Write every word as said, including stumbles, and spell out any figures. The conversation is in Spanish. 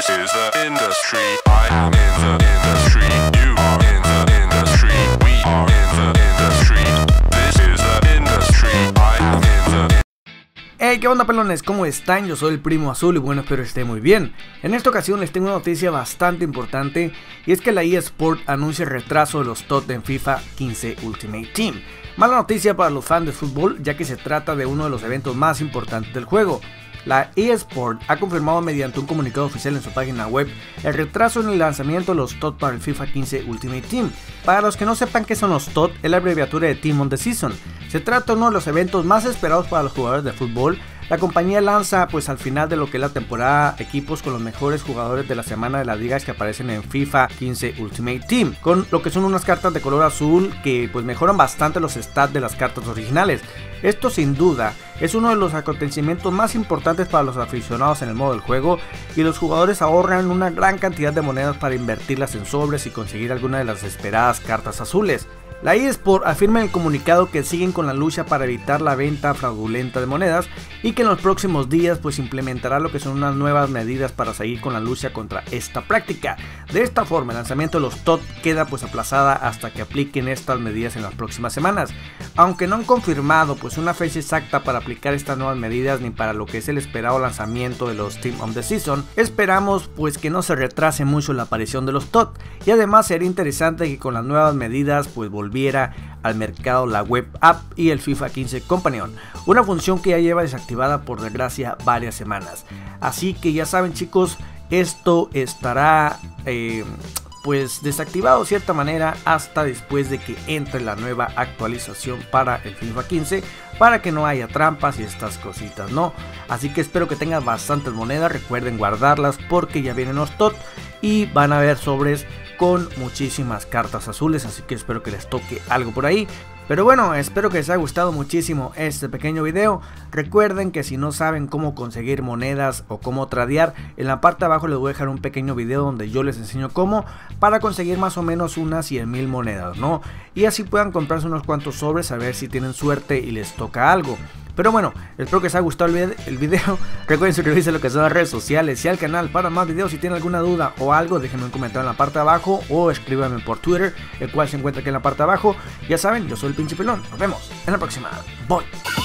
This is the industry. I am in the industry. You are in the industry. We are in the industry. This is the industry. I am in the Hey, ¿qué onda, pelones? ¿Cómo están? Yo soy el Primo Azul y bueno, espero que estén muy bien. En esta ocasión les tengo una noticia bastante importante, y es que la eSport anuncia el retraso de los T O T en FIFA quince Ultimate Team. Mala noticia para los fans de fútbol, ya que se trata de uno de los eventos más importantes del juego. La eSport ha confirmado mediante un comunicado oficial en su página web el retraso en el lanzamiento de los T O T para el FIFA quince Ultimate Team. Para los que no sepan qué son los T O T, es la abreviatura de Team on the Season. Se trata de uno de los eventos más esperados para los jugadores de fútbol. La compañía lanza pues al final de lo que es la temporada equipos con los mejores jugadores de la semana de las ligas que aparecen en FIFA quince Ultimate Team, con lo que son unas cartas de color azul que pues mejoran bastante los stats de las cartas originales. Esto sin duda es uno de los acontecimientos más importantes para los aficionados en el modo del juego, y los jugadores ahorran una gran cantidad de monedas para invertirlas en sobres y conseguir alguna de las esperadas cartas azules. La eSport afirma en el comunicado que siguen con la lucha para evitar la venta fraudulenta de monedas, y que en los próximos días pues implementará lo que son unas nuevas medidas para seguir con la lucha contra esta práctica. De esta forma el lanzamiento de los T O T queda pues aplazada hasta que apliquen estas medidas en las próximas semanas. Aunque no han confirmado pues una fecha exacta para aplicar estas nuevas medidas ni para lo que es el esperado lanzamiento de los Team on the Season, esperamos pues que no se retrase mucho la aparición de los T O T, y además sería interesante que con las nuevas medidas pues volviera al mercado la web app y el FIFA quince Companion, una función que ya lleva desactivada por desgracia varias semanas. Así que ya saben, chicos, esto estará eh, pues desactivado de cierta manera hasta después de que entre la nueva actualización para el FIFA quince, para que no haya trampas y estas cositas, ¿no? Así que espero que tengan bastantes monedas, recuerden guardarlas porque ya vienen los T O T y van a haber sobres con muchísimas cartas azules, así que espero que les toque algo por ahí. Pero bueno, espero que les haya gustado muchísimo este pequeño video. Recuerden que si no saben cómo conseguir monedas o cómo tradear, en la parte de abajo les voy a dejar un pequeño video donde yo les enseño cómo, para conseguir más o menos unas cien mil monedas, ¿no? Y así puedan comprarse unos cuantos sobres, a ver si tienen suerte y les toca algo. Pero bueno, espero que les haya gustado el video. Recuerden suscribirse a lo que son las redes sociales y al canal para más videos. Si tienen alguna duda o algo, déjenme un comentario en la parte de abajo o escríbanme por Twitter, el cual se encuentra aquí en la parte de abajo. Ya saben, yo soy el Pinche Pelón. Nos vemos en la próxima. Bye.